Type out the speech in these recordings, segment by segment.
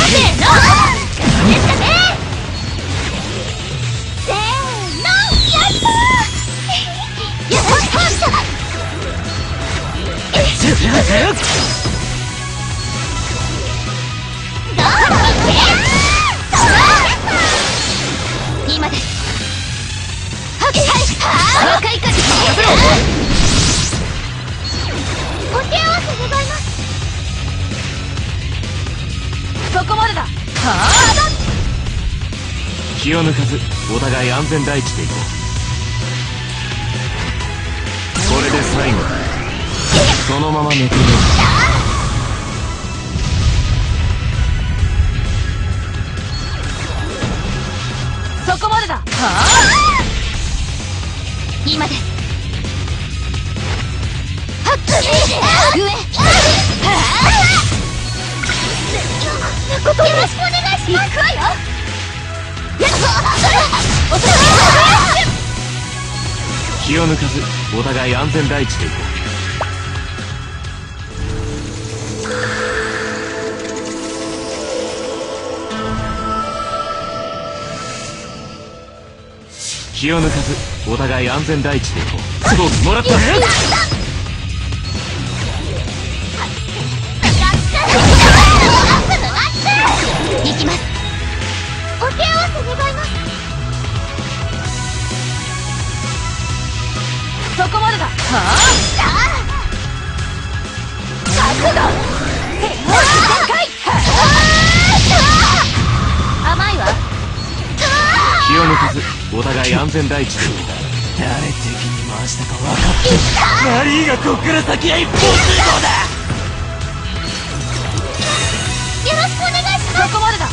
今です。若い風。お手合わせ願います。そこまでだ。 気を抜かずお互い安全第一でいこう。これで最後だ。そのまま寝てみよう。 そこまでだ。今です。上。よろしくお願いします。行くわよ。 気を抜かずお互い安全第一でいこう。気を抜かずお互い安全第一でいこう。都合もらった。 行きます。お手合わせ願います。そこまでだ。覚悟。甘いわ。 気を抜かずお互い安全第一でいこう。 誰敵に回したか分かってる。マリーがこっから先は一方通行だ。 よろしくお願いします。そこまでだ。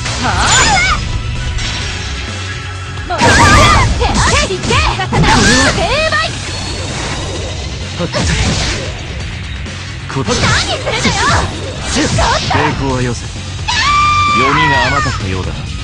こっち何するのよ。 抵抗はよせ。読みが甘かったようだな。